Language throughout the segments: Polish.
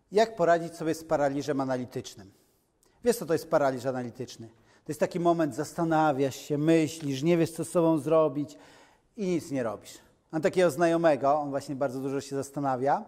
Jak poradzić sobie z paraliżem analitycznym? Wiesz, co to jest paraliż analityczny? To jest taki moment, zastanawiasz się, myślisz, nie wiesz, co z sobą zrobić i nic nie robisz. Mam takiego znajomego, on właśnie bardzo dużo się zastanawia.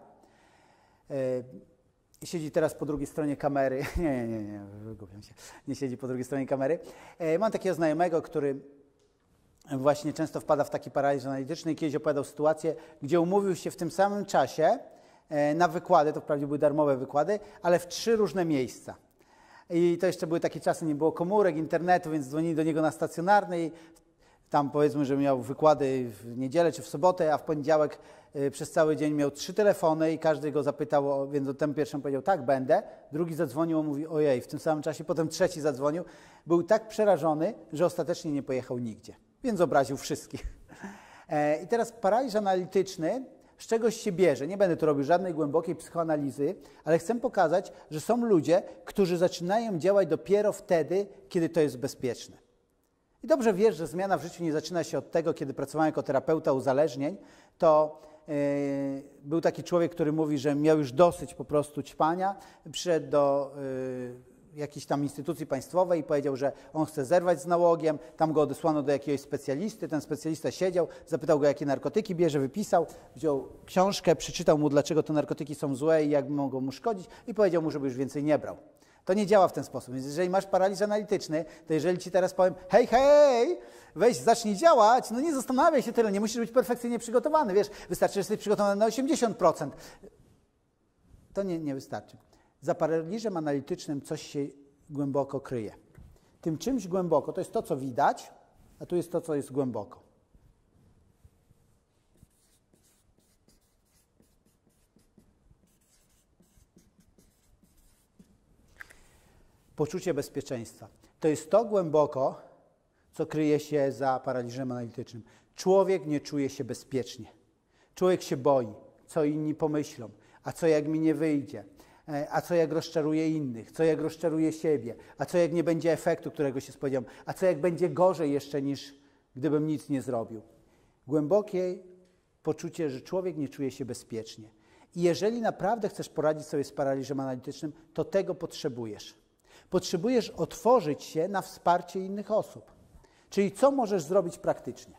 Siedzi teraz po drugiej stronie kamery. Nie, wygubiam się. Nie siedzi po drugiej stronie kamery. Mam takiego znajomego, który właśnie często wpada w taki paraliż analityczny i kiedyś opowiadał sytuację, gdzie umówił się w tym samym czasie na wykłady, to wprawdzie były darmowe wykłady, ale w 3 różne miejsca. I to jeszcze były takie czasy, nie było komórek, internetu, więc dzwonili do niego na stacjonarnej. Tam powiedzmy, że miał wykłady w niedzielę czy w sobotę, a w poniedziałek przez cały dzień miał 3 telefony i każdy go zapytał, więc ten pierwszy powiedział, tak, będę. Drugi zadzwonił, on mówi, ojej, w tym samym czasie. Potem trzeci zadzwonił. Był tak przerażony, że ostatecznie nie pojechał nigdzie, więc obraził wszystkich. I teraz paraliż analityczny z czegoś się bierze. Nie będę tu robił żadnej głębokiej psychoanalizy, ale chcę pokazać, że są ludzie, którzy zaczynają działać dopiero wtedy, kiedy to jest bezpieczne. I dobrze wiesz, że zmiana w życiu nie zaczyna się od tego, kiedy pracowałem jako terapeuta uzależnień, to był taki człowiek, który mówi, że miał już dosyć po prostu ćpania, przyszedł do jakiejś tam instytucji państwowej i powiedział, że on chce zerwać z nałogiem, tam go odesłano do jakiegoś specjalisty, ten specjalista siedział, zapytał go, jakie narkotyki bierze, wypisał, wziął książkę, przeczytał mu, dlaczego te narkotyki są złe i jak mogą mu szkodzić i powiedział mu, żeby już więcej nie brał. To nie działa w ten sposób, więc jeżeli masz paraliż analityczny, to jeżeli ci teraz powiem, hej, weź, zacznij działać, no nie zastanawiaj się tyle, nie musisz być perfekcyjnie przygotowany, wiesz, wystarczy, że jesteś przygotowany na 80%. To nie wystarczy. Za paraliżem analitycznym coś się głęboko kryje. Tym czymś głęboko, to jest to, co widać, a tu jest to, co jest głęboko. Poczucie bezpieczeństwa. To jest to głęboko, co kryje się za paraliżem analitycznym. Człowiek nie czuje się bezpiecznie. Człowiek się boi, co inni pomyślą, a co jak mi nie wyjdzie, a co jak rozczaruje innych, co jak rozczaruje siebie, a co jak nie będzie efektu, którego się spodziewam, a co jak będzie gorzej jeszcze niż gdybym nic nie zrobił. Głębokie poczucie, że człowiek nie czuje się bezpiecznie. I jeżeli naprawdę chcesz poradzić sobie z paraliżem analitycznym, to tego potrzebujesz. Potrzebujesz otworzyć się na wsparcie innych osób. Czyli co możesz zrobić praktycznie?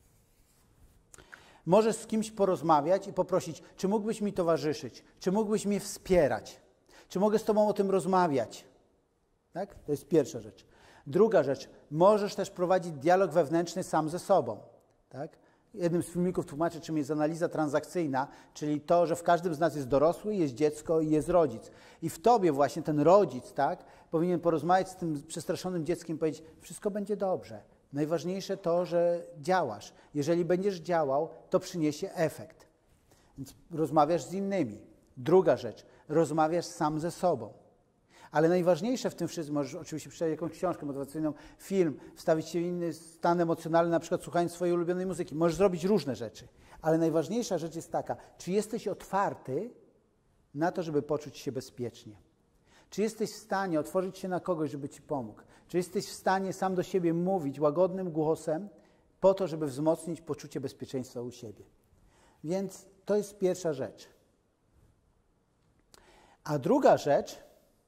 Możesz z kimś porozmawiać i poprosić, czy mógłbyś mi towarzyszyć, czy mógłbyś mnie wspierać, czy mogę z tobą o tym rozmawiać. Tak? To jest pierwsza rzecz. Druga rzecz, możesz też prowadzić dialog wewnętrzny sam ze sobą. Tak? Jednym z filmików tłumaczę, czym jest analiza transakcyjna, czyli to, że w każdym z nas jest dorosły, jest dziecko i jest rodzic. I w tobie właśnie ten rodzic, tak, powinien porozmawiać z tym przestraszonym dzieckiem i powiedzieć, wszystko będzie dobrze. Najważniejsze to, że działasz. Jeżeli będziesz działał, to przyniesie efekt. Więc rozmawiasz z innymi. Druga rzecz, rozmawiasz sam ze sobą. Ale najważniejsze w tym wszystkim, możesz oczywiście przeczytać jakąś książkę motywacyjną, film, wstawić się w inny stan emocjonalny, na przykład słuchając swojej ulubionej muzyki. Możesz zrobić różne rzeczy. Ale najważniejsza rzecz jest taka, czy jesteś otwarty na to, żeby poczuć się bezpiecznie? Czy jesteś w stanie otworzyć się na kogoś, żeby ci pomógł? Czy jesteś w stanie sam do siebie mówić łagodnym głosem po to, żeby wzmocnić poczucie bezpieczeństwa u siebie? Więc to jest pierwsza rzecz. A druga rzecz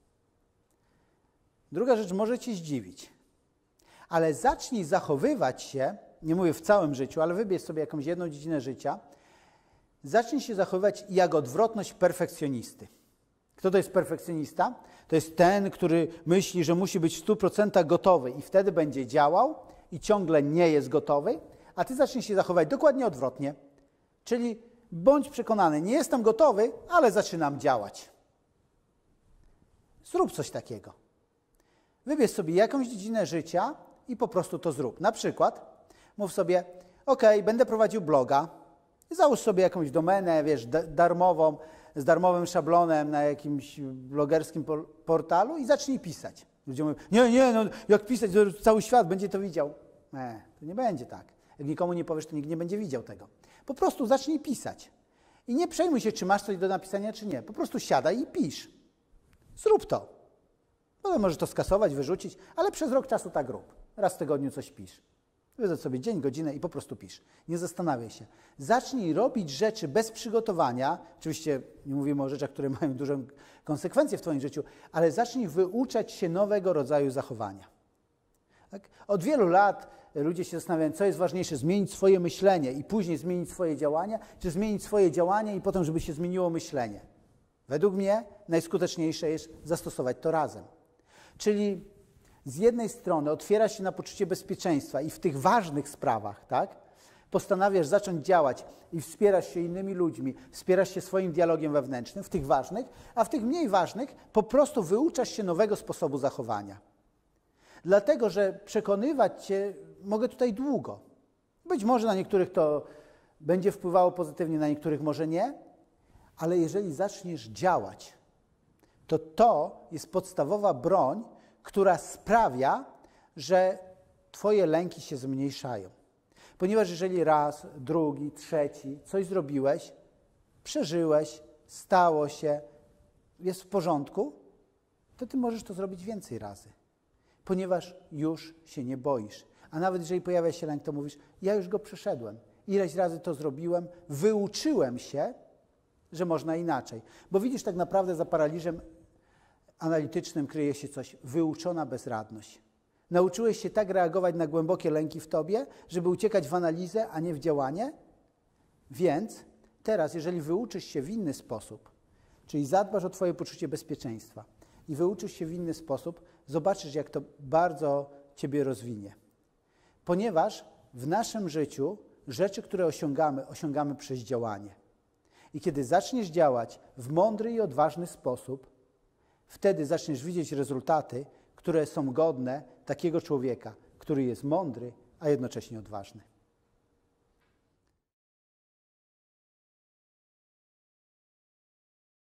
może cię zdziwić. Ale zacznij zachowywać się, nie mówię w całym życiu, ale wybierz sobie jakąś jedną dziedzinę życia, zacznij się zachowywać jak odwrotność perfekcjonisty. Kto to jest perfekcjonista? To jest ten, który myśli, że musi być w 100% gotowy i wtedy będzie działał i ciągle nie jest gotowy, a ty zacznij się zachowywać dokładnie odwrotnie. Czyli bądź przekonany, nie jestem gotowy, ale zaczynam działać. Zrób coś takiego. Wybierz sobie jakąś dziedzinę życia i po prostu to zrób. Na przykład mów sobie, będę prowadził bloga, załóż sobie jakąś domenę, wiesz, darmową, z darmowym szablonem na jakimś blogerskim portalu i zacznij pisać. Ludzie mówią, no jak pisać, to cały świat będzie to widział. Nie, to nie będzie tak. Jak nikomu nie powiesz, to nikt nie będzie widział tego. Po prostu zacznij pisać. I nie przejmuj się, czy masz coś do napisania, czy nie. Po prostu siadaj i pisz. Zrób to. Potem możesz to skasować, wyrzucić, ale przez rok czasu tak rób. Raz w tygodniu coś pisz. Wyznacz sobie dzień, godzinę i po prostu pisz. Nie zastanawiaj się. Zacznij robić rzeczy bez przygotowania. Oczywiście nie mówimy o rzeczach, które mają duże konsekwencje w twoim życiu, ale zacznij wyuczać się nowego rodzaju zachowania. Tak? Od wielu lat ludzie się zastanawiają, co jest ważniejsze, zmienić swoje myślenie i później zmienić swoje działania, czy zmienić swoje działania i potem, żeby się zmieniło myślenie. Według mnie najskuteczniejsze jest zastosować to razem. Czyli z jednej strony otwiera się na poczucie bezpieczeństwa i w tych ważnych sprawach, tak, postanawiasz zacząć działać i wspierasz się innymi ludźmi, wspierasz się swoim dialogiem wewnętrznym w tych ważnych, a w tych mniej ważnych po prostu wyuczasz się nowego sposobu zachowania. Dlatego, że przekonywać cię mogę tutaj długo. Być może na niektórych to będzie wpływało pozytywnie, na niektórych może nie, ale jeżeli zaczniesz działać, to jest podstawowa broń, która sprawia, że twoje lęki się zmniejszają. Ponieważ jeżeli raz, drugi, trzeci coś zrobiłeś, przeżyłeś, stało się, jest w porządku, to ty możesz to zrobić więcej razy. Ponieważ już się nie boisz. A nawet jeżeli pojawia się lęk, to mówisz, ja już go przeszedłem. Ileś razy to zrobiłem, wyuczyłem się, że można inaczej. Bo widzisz, tak naprawdę za paraliżem analitycznym kryje się coś, wyuczona bezradność. Nauczyłeś się tak reagować na głębokie lęki w tobie, żeby uciekać w analizę, a nie w działanie? Więc teraz, jeżeli wyuczysz się w inny sposób, czyli zadbasz o twoje poczucie bezpieczeństwa i wyuczysz się w inny sposób, zobaczysz, jak to bardzo ciebie rozwinie. Ponieważ w naszym życiu rzeczy, które osiągamy przez działanie. I kiedy zaczniesz działać w mądry i odważny sposób, wtedy zaczniesz widzieć rezultaty, które są godne takiego człowieka, który jest mądry, a jednocześnie odważny.